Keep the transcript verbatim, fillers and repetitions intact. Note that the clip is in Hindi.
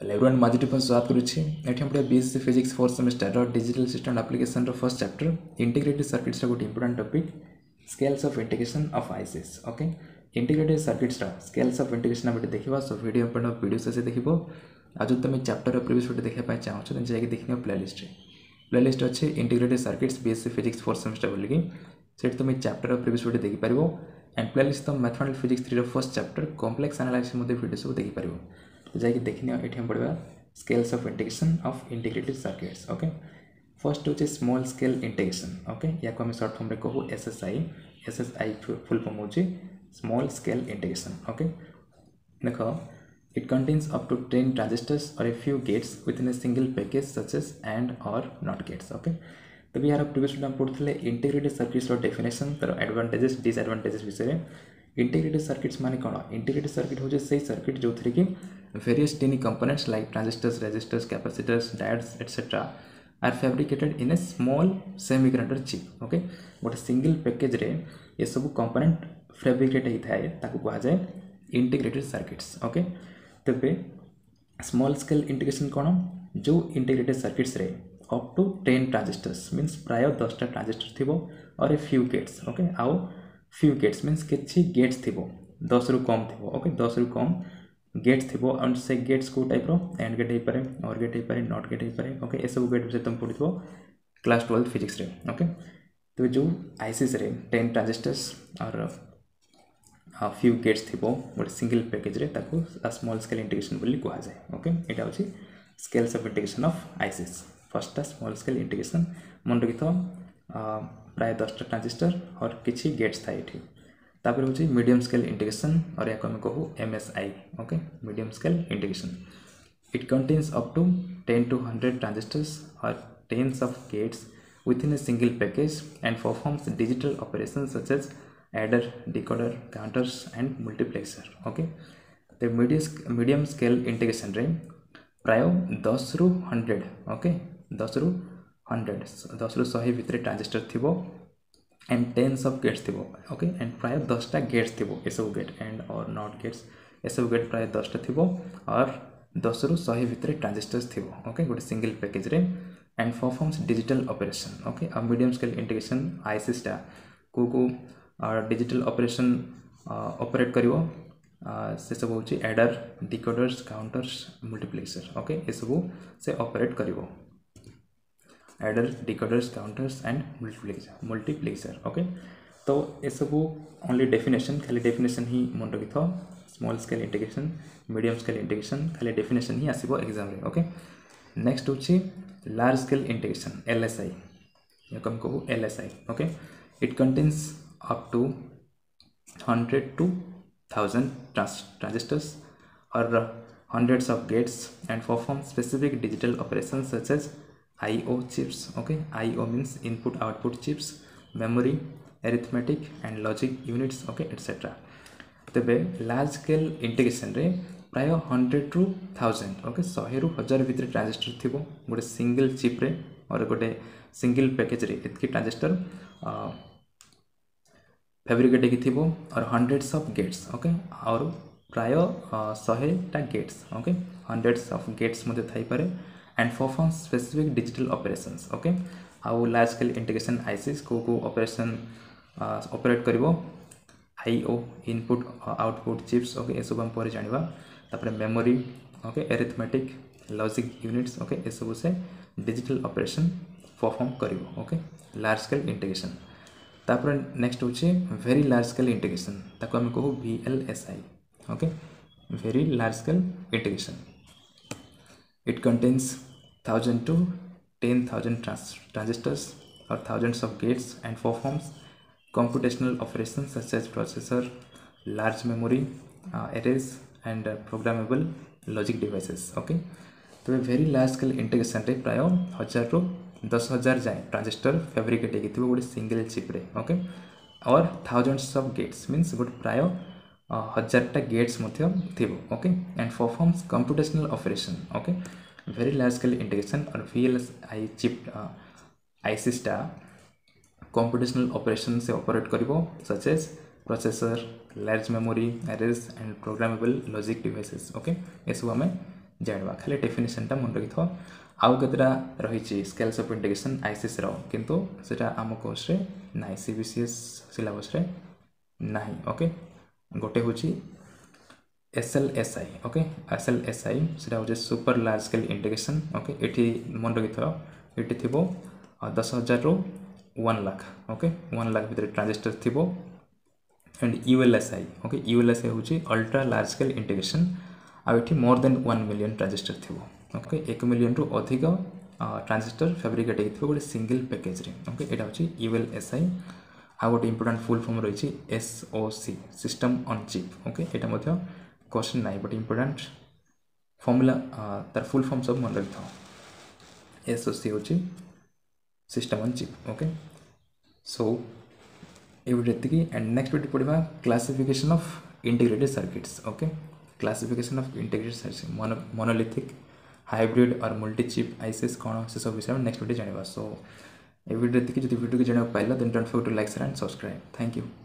एवरीवन माझी टिफिन स्वागत करुच्ची एठी हम BSc physics fourth semester digital system application first chapter integrated circuits गोटे important topic scales of integration of ICs okay integrated circuits scales of integration हम देखा सो वीडियो अपन वीडियो से देख आज जो तुम चैप्टर प्रीवियस वीडियो देखा चाहो तो जाकि देखिए प्लेलिस्ट प्लेलिस्ट अच्छे integrated circuits BSc physics fourth semester बोलिकी से तुम चैप्टर प्रीवियस वीडियो देखिपार एंड प्लेलिस्ट तुम mathematics physics three first chapter complex analysis video सब देखिपार तो जाकि देखने ये हम पढ़ा scales of integration of integrated circuits okay first हूँ स्मॉल स्केल इंटीग्रेशन ओके या को हम शॉर्ट फॉर्म रे कहू एसएसआई एसएसआई फुल फॉर्म हो स्मॉल स्केल इंटीग्रेशन ओके देख it contains up to ten transistors और a few gates within a single package such as and और नॉट गेट्स ओके तो भी यार प्रीवियस वीडियो पढ़ते इंटीग्रेटेड सर्किट्स डेफिनेशन तार एडवांटेजेस डिसएडवांटेजेस विषय इंटीग्रेटेड सर्किट्स माने कौन इंटीग्रेटेड सर्किट हो से सर्किट जो थी कि various tiny components like transistors resistors capacitors diodes etcetera are fabricated in a small semiconductor chip okay गोटे सिंगल पैकेज रे ये सब कंपोनेंट फैब्रिकेट होता है ताको कहा जाए इंटीग्रेटेड सर्किट्स ओके तबे स्मॉल स्केल इंटीग्रेशन कौन जो इंटीग्रेटेड सर्किट्स रे up to ten transistors means प्राय दस टा ट्रांजिस्टर थी or a few gates okay आउ फ्यू गेट्स मीन्स किसी गेट्स थी दस रु कम थी ओके दस रु कम गेट्स थी एंड से गेट्स को टाइप रो एंड गेट हो पारे और गेट हो पारे नॉट गेट हो पारे ओके ये सब गेट से तुम पढ़ी क्लास ट्वेल्थ फिजिक्स रे ओके तो जो आईसीएस रे ten transistors or few gates थी गोटे सिंगल पैकेज रे ताको स्मॉल स्केल इंटीग्रेशन बोली कहा जाए ओके यहाँ हूँ scales of integration of ICs first small scale integration मन रखी प्राय दस टा ट्रांजिस्टर और किसी गेट्स था ये तापर हूँ मीडियम स्केल इंटीग्रेशन और या आम कहूँ MSI okay medium scale integration it contains up to ten two hundred transistors और tens of gates within a single package and performs digital operation such as adder decoder counters and multiplexer okay तो मीडियम स्केल इंटीग्रेशन रे प्राय दस रु हंड्रेड ओके दस रु हंड्रेड दस रु शहे भितर ट्रांजिस्टर थी एंड टेन्स ऑफ गेट्स थी ओके एंड प्राय दस टा गेट्स थी ये सब गेट एंड और नॉट गेट्स ये सब गेट प्राय दस टा थी और दस रु शहे भितर ट्रांजिस्टर्स थी ओके गोटे सिंगल पैकेज रे and performs digital operation okay आ मीडियम स्केल इंटीग्रेशन आईसीएस टा को को डिजिटल ऑपरेशन ऑपरेट करिवो से सब हूँ adder decoders counters multiplexer okay ये सब से ऑपरेट करिवो adder decoders counters and multiplexer multiplexer okay तो ये सब ओनली डेफिनेशन खाली डेफिनेशन ही मन रखी था small scale integration medium scale integration खाली डेफिनेशन ही आसो एग्जाम रे ओके नेक्स्ट हूँ लार्ज स्केल इंटीग्रेशन एलएसआई या कम कहूँ LSI okay it contains up to hundred to thousand transistors or hundreds of gates and perform specific digital operations such as I O chips okay I O means input output chips memory arithmetic and logic units okay etc तबे लार्ज स्केल इंटीग्रेशन रे प्राय हंड्रेड रु थाउजेंड ओके शहे रु हजार भितर ट्रांजिस्टर थी गोटे सिंगल चिप रे और गोटे सिंगल पैकेज रे इतकी ट्रांजिस्टर फैब्रिकेट थी और हंड्रेड्स ऑफ गेट्स ओके और प्राय शहे टा गेट्स ओके हंड्रेड्स ऑफ गेट्स मध्य थाई पारे and perform specific digital operations okay आउ लार्ज स्केल इंटीग्रेशन आईसीएस को को ऑपरेशन ऑपरेट करिवो IO input output chips okay ये सब हम पर जानिबा तापर memory okay arithmetic logic units okay ये सब से डिजिटल ऑपरेशन परफॉर्म करिवो ओके लार्ज स्केल इंटीग्रेशन तापर नेक्स्ट हूँ वेरी लार्ज स्केल इंटीग्रेशन ताको हम कहू VLSI okay very large scale integration it contains thousand to ten thousand transistors or thousands of gates and performs computational operations such as processor large memory uh, arrays and uh, programmable logic devices okay तो वेरी लार्ज स्केल इंटीग्रेशन रे प्राय हजार रु दस हजार जाए ट्रांजिस्टर फैब्रिकेट होगी गोटे सिंगल चिप रे okay or thousands of gates means गोटे प्राय हजार टा गेट्स थी okay and performs computational operation okay very large scale integration or VLSI chip ICs टा कंप्यूटेशनल ऑपरेशन से ऑपरेट करिवो such as processor large memory arrays and programmable logic devices okay ये सब हमें जानवा खाली डेफिनेशनटा मन रखि थो आउ केतरा रही स्केल्स ऑफ इंटीग्रेशन आईसीएस रो किंतु सेटा आम कोर्स रे नाही सीबीसीएस सिलेबस रे नाही ओके गोटे होची एसएलएसआई ओके एसएलएसआई सेटा होची super large scale integration okay एठी मन रखि थो एठी थिबो दस हजार रु one lakh okay one lakh भीतर ट्रांजिस्टर थिबो एंड यूएलएसआई ओके यूएलएसआई होची अल्ट्रा लार्ज स्केल इंटीग्रेशन आ एठी more than one million transistor थिबो ओके एक मिलियन रु अधिक ट्रांजिस्टर फैब्रिकेट होइथिबो गोटे सिंगल पैकेज रे ओके एटा होची यूएलएसआई आ गोटे इंपोर्टेंट फुल फॉर्म रही SOC system on chip okay एटा मध्य क्वेश्चन नाही बट इंपोर्टेंट फॉर्मूला तार फुल फॉर्म सब मन रखि थाओ एसओसी होची system on chip okay so ये वीडियो एंड नेक्स्ट वीडियो पढ़ा classification of integrated circuits okay classification of integrated circuit monolithic hybrid और मल्टी चिप आईसीएस कौन से सब विषय में नेक्स्ट वीडियो जाना सो ये वीडियो देखिए जो वीडियो को जाना पाइला then don't forget to like share and subscribe thank you.